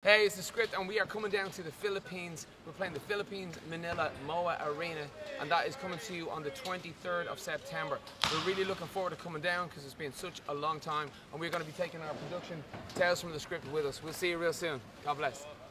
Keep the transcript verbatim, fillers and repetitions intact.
Hey, it's the Script, and we are coming down to the Philippines. We're playing the Philippines Manila M O A Arena, and that is coming to you on the twenty-third of September. We're really looking forward to coming down because it's been such a long time, and we're going to be taking our production Tales from the Script with us. We'll see you real soon. God bless.